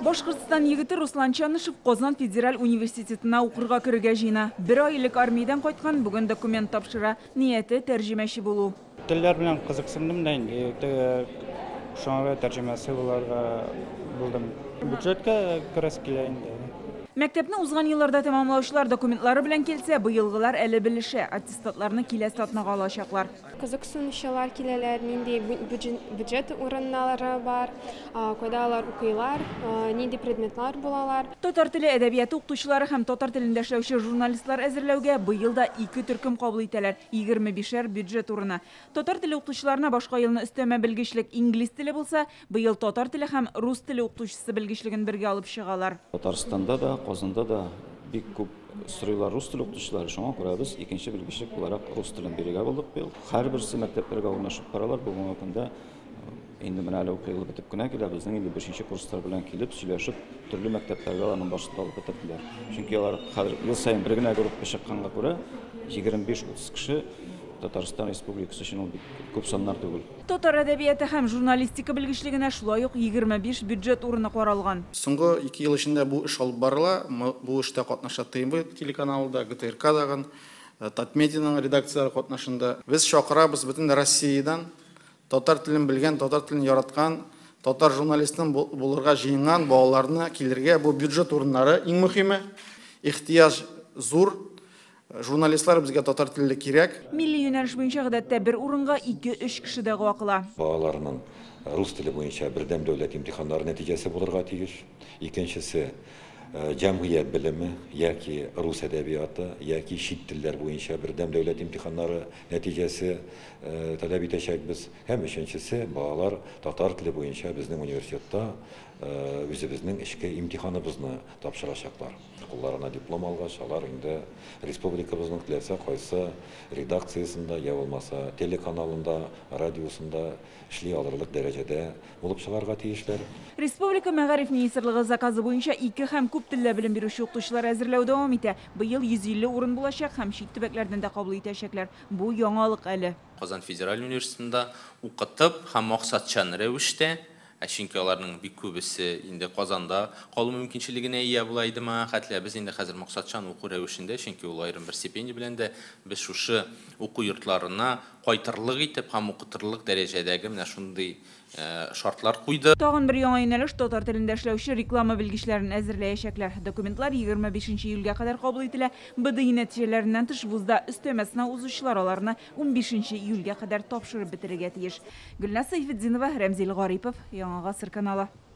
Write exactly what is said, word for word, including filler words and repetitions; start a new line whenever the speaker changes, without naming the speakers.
Башкортстан егеті Руслан Чанышев Qozon федераль университетына укырга кирергә җыена. Бер айлык армиядан кайткан, бүген документ тапшыра, нияте тәрҗемәче булу.
Телләр белән кызыксындым да инде, шуңа тәрҗемәсе буларга булдым. Бюджетка керәс килә инде.
Мәктәпне узган елларда тәмамлаучылар документлары белән келсә, быелгылар әле белешә, аттестатларны киләсе атнага алачаклар.
Кызыксынучылар киләләр, нинди бюджет урыннары бар, кайда алар укыйлар, нинди предметлар булалар.
Татар теле әдәбияты укытучылары һәм татар телендә эшләүче журналистлар әзерләүгә быел да ике төркем кабул итәләр, егерме бишәр бюджет урыны. Татар теле укытучыларына башка елны өстәмә белгечлек инглиз теле булса, быел татар теле һәм рус теле укытучысы белгечлеген бергә алып чыгалар.
Татарстанда да, Qozonda da бик күп сорыйлар рус теле укытучылары, шуңа күрә без икенче белгечлек буларак рус телен бирергә булдык быел. Һәрберсе мәктәпләргә урнашып баралар. Бүгенге көндә инде менә әле укыйлып бетеп кенә килә, безнең инде бишенче курслар белән килеп сөйләшеп, төрле мәктәпләргә аларның башында алып бетерделәр. Чөнки алар хәзер ел саен бер генә группа чыкканга күрә егерме биш утыз кеше Татарстан Республикасы өчен ул бик күп саннар түгел.
Татар әдәбияты һәм журналистика белгечлегенә шулай ук егерме биш бюджет урыны каралган.
Соңгы ике ел эчендә бу эш алып барыла. Бу эштә катнаша ТМВ телеканалында, ГТРК дагы, Татмедианың редакциялары катнашында. Без чакырабыз бөтен Россиядән татар телен белгән, татар телен яраткан, татар журналистын булырга җыенган балаларны килергә. Бу бюджет урыннары иң мөһиме. Ихтияҗ зур. Журналистлар безгә татар теле кирәк.
Милли юнәлеш буенча гадәттә бер урынга ике-өч кеше дә вакыла.
Балаларның рус теле буенча бердәм дәүләт имтиханнары нәтиҗәсе булырга тиеш. Икенчесе җәмгыять белеме яки рус әдәбияты яки чит телләр буенча бердәм дәүләт имтиханнары нәтиҗәсе таләп итәчәкбез. Һәм өченчесе балалар татар теле буенча безнең университетта үзебезнең эчке имтиханыбызны тапшырачаклар. Кулларына диплом алгач, алар инде республикабызның теләсә кайсы редакциясендә, я булмаса телеканалында, радиосында эшли алырлык дәрәҗәдә булып чыгарга тиешләр.
Республика Мәгариф министрлыгы заказы буенча ике һәм күп телле белем бирүче укытучылар әзерләү дәвам итә. Быел йөз илле урын булачак һәм чит төбәкләрдән дә кабул итәчәкләр. Бу яңалык әле.
Qozon федераль университетында укытып һәм максатчан рәвештә, чөнки аларның бик күбесе инде Qozonda калу мөмкинчелегенә ия булайдымы, хәтта без инде хәзер максатчан уку рәвешендә, чөнки ул аерым бер стипендия белән дә без шушы уку йортларына кайтырлык итеп һәм укытырлык дәрәҗәдәге менә шундый шартлар куйды.
Тагын бер яңа юнәлеш татар телендә эшләүче реклама белгечләрен әзерләячәкләр. Документлар егерме бишенче июльгә кадәр кабул ителә. БДИ нәтиҗәләреннән тыш вузда өстәмә сынау узучылар аларны ун бишенче июльгә кадәр тапшырып бетерергә тиеш. Гөлназ Сайфетдинова, Рәмзил Гарипов, Яңа Гасыр каналы.